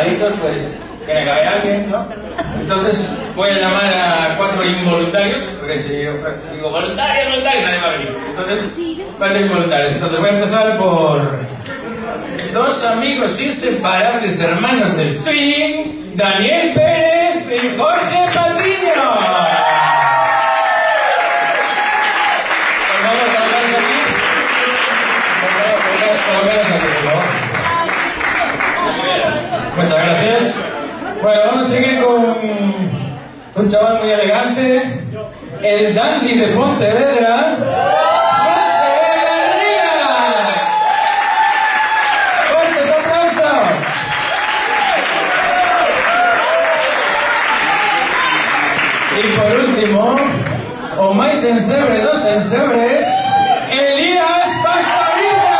sentaditos, pues tiene que haber alguien, ¿no? Entonces voy a llamar a 4 involuntarios, porque si digo voluntario, nadie va a venir. Entonces, 4 involuntarios. Entonces voy a empezar por 2 amigos inseparables, hermanos del swing, Daniel Pérez y Jorge Patiño. Por favor, colocaros aquí. Colocaros aquí, por favor. Muchas gracias. Bueno, vamos a seguir con un chaval muy elegante, el dandy de Pontevedra, José Garriga. ¡Fuertes aplausos! Y por último, o máis ensebre dos ensebres, Elías Pastorita.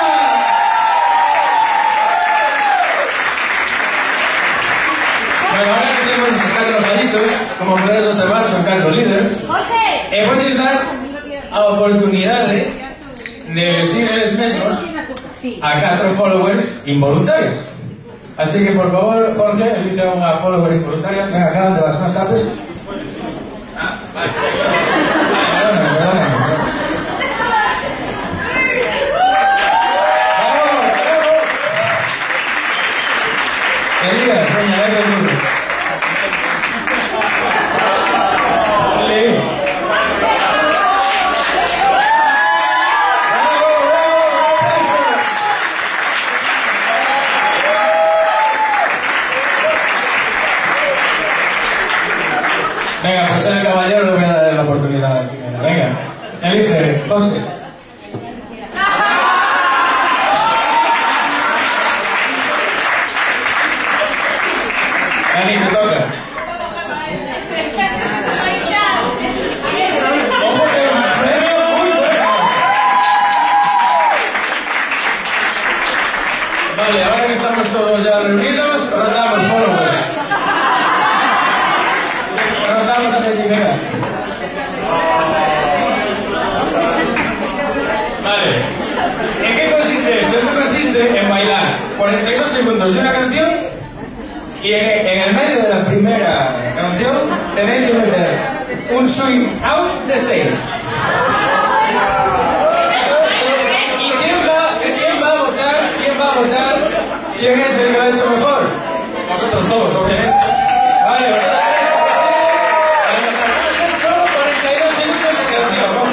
Bueno, ahora que tenemos esos 4 galitos, como podéis observar, son 4 líderes. Podéis dar a oportunidade de elegir eles mesmos a 4 followers involuntarios. Así que, por favor, Jorge, elige a unha follower involuntaria. Venga, acá, de las más capes. Vale. Perdóname. Elías, venga, dale el duro. Venga, por ser el caballero le voy a dar la oportunidad a la chica. Venga, elige, José. Dani, te toca. Ojo que un premio muy bueno. Vale, ahora que estamos todos ya reunidos, rotamos followers. Rotamos a ti, venga. Vale. ¿En qué consiste esto? Esto consiste en bailar 42 segundos de una canción. Y en el medio de la primera canción tenéis que meter un swing out de 6. ¿Y quién va a votar? ¿Quién es el que lo ha hecho mejor? Vosotros todos, obviamente. Vale, vosotros tenéis solo 42 segundos de canción, ¿no?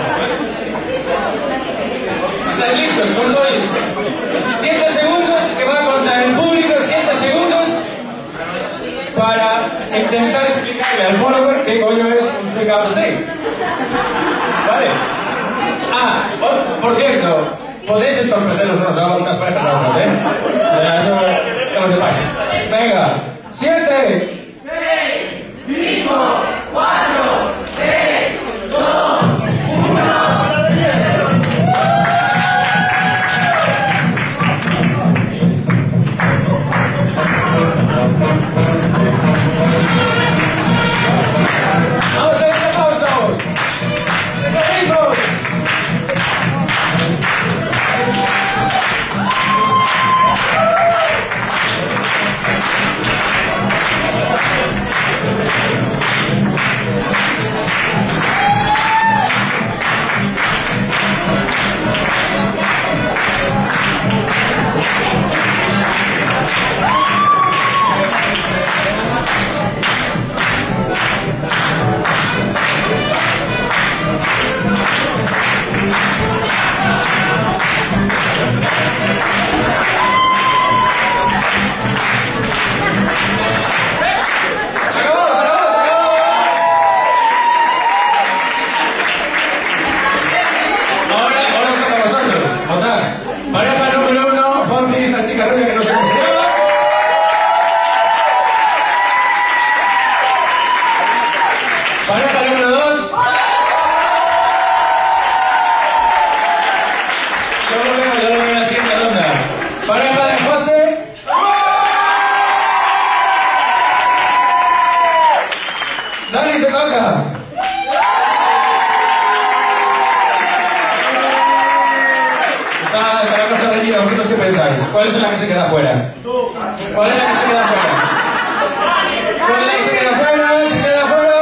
¿Estáis listos? Os doy 7 segundos que va a contar el público, 7 segundos. Para intentar explicarle al follower qué coño es un swing out de 6. ¿Vale? Por cierto, podéis entorpecer los unos a unas parejas a otras, ¿eh? Eso que lo sepáis. Venga, 7, 6, 5, 4, 3, 2, 1. Vamos a ese aplauso. ¡Ese ritmo! ¿Vosotros qué pensáis? ¿Cuál es la que se queda fuera? ¿Cuál es la que se queda fuera? Pues se queda fuera, se queda fuera.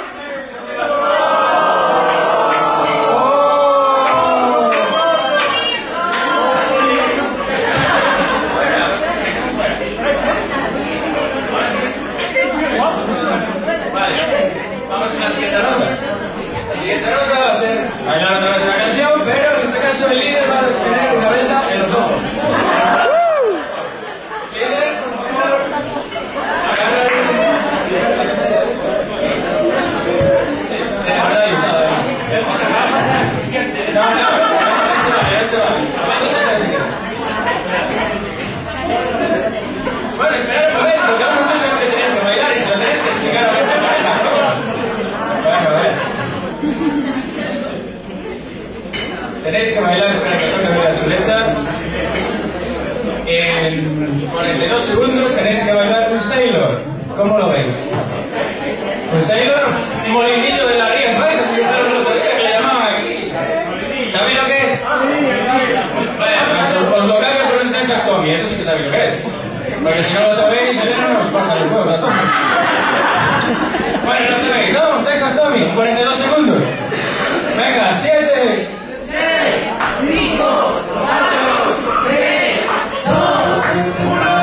Vale, vamos a la siguiente ronda. La siguiente ronda va a ser bailar otra vez la canción, pero en este caso el líder va a tener una venda en los ojos. Líder, por favor, agarra de verdad y usada. No, bueno, esperad un momento, que vamos a ver que tenéis que bailar y se lo tenéis que explicar a vuestra pareja, ¿no? Bueno, a ver. Tenéis que bailar, espera que toque la chuleta. En 42 segundos tenéis que bailar un Sailor. ¿Cómo lo veis? Un Sailor, un molinillo de las Rías Baixas, que le llamaban aquí. ¿Sabéis lo que es? Bueno, os lo cambio por un Texas Tommy, eso sí que sabéis lo que es. Porque si no lo sabéis, Elena nos falta el juego a todos. Bueno, no sabéis, ¿no? Texas Tommy, 42 segundos. Venga, 7, 6, 5, 4, 3, 2, 1.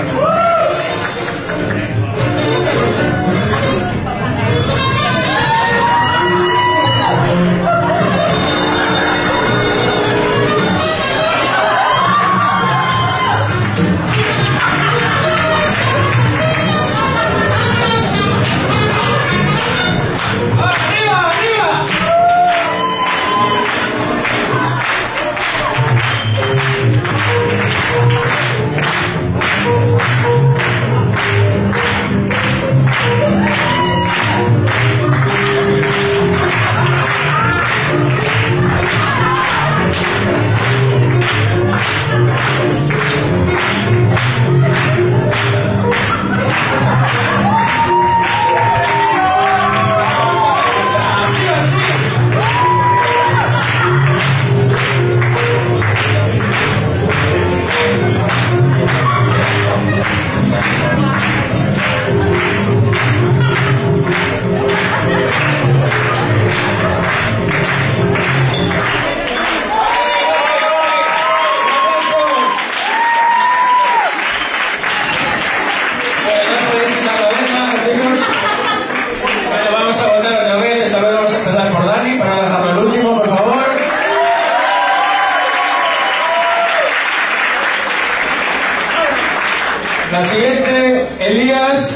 La siguiente, Elías.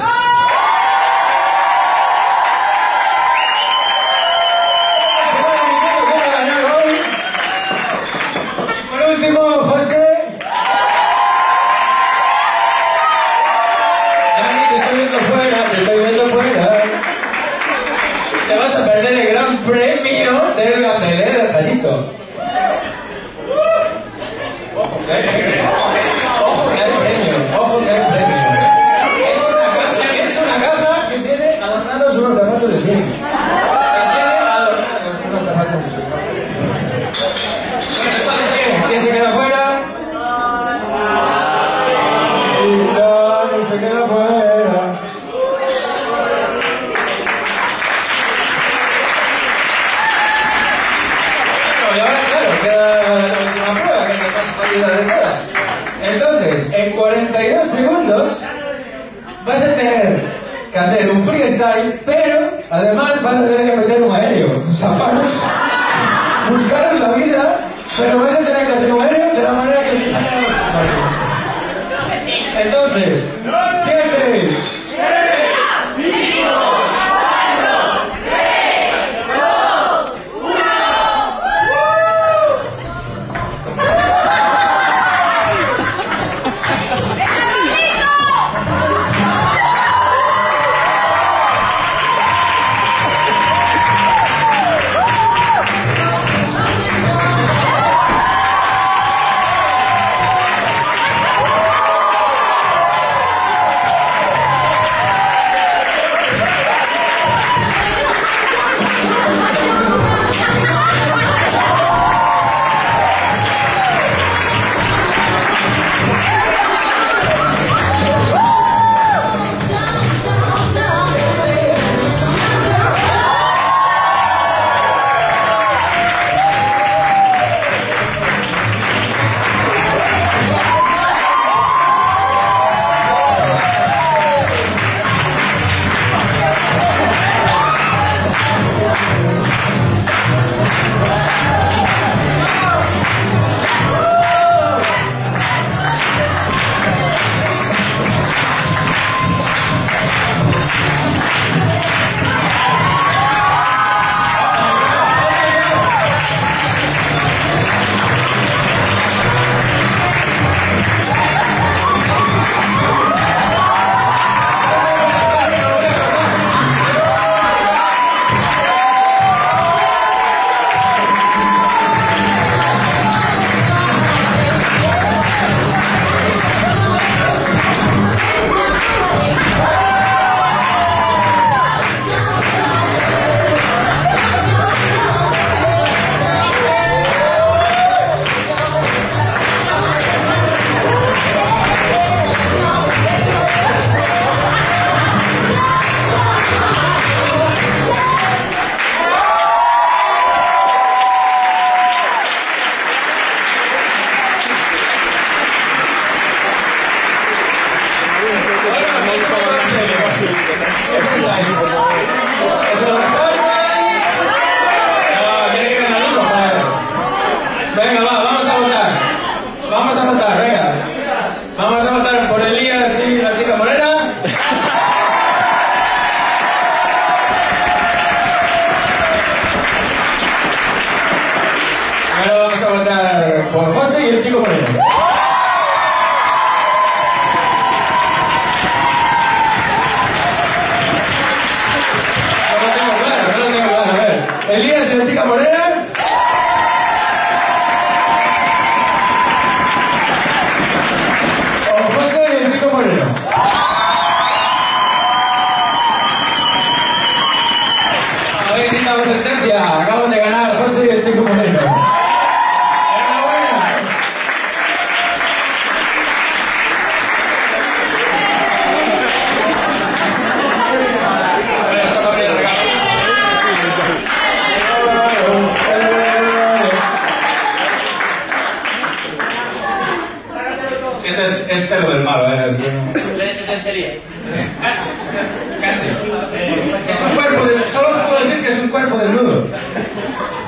Y por último, José. Dani, te estoy viendo fuera, te estoy viendo fuera. Te vas a perder el gran premio del Gapelé del Tallito. Ojo, que hay premio. Ojo, que hay premio. Ojo, que hay premio. Es una caja que tiene adornados unos zapatos de swing. Bueno, entonces, ¿quién se queda fuera? Dani se queda fuera. Y ahora, claro, queda la última prueba, que es la más fallida de todas. Entonces, en 42 segundos vas a tener que hacer un freestyle, pero además vas a tener que meter un aéreo. Zapatos, buscaros la vida, pero vas a tener que hacer un aéreo de la manera que te salen los zapatos. Entonces, 7, 6, 5, 4, 3, 2, 1. ¿Qué pensáis? ¿Es el mejor? No, tiene que ganar uno, joder. Venga, va, vamos a votar. Vamos a votar, venga. Vamos a votar por Elías y la chica morena. Ahora vamos a votar por José y el chico moreno. No lo tengo claro, a ver. Elías y la chica morena. O José y el chico moreno. Habéis quitado sentencia. Acaban de ganar José y el chico moreno. Es pelo del malo, lencería. Casi. Es un cuerpo, solo puedo decir que es un cuerpo desnudo.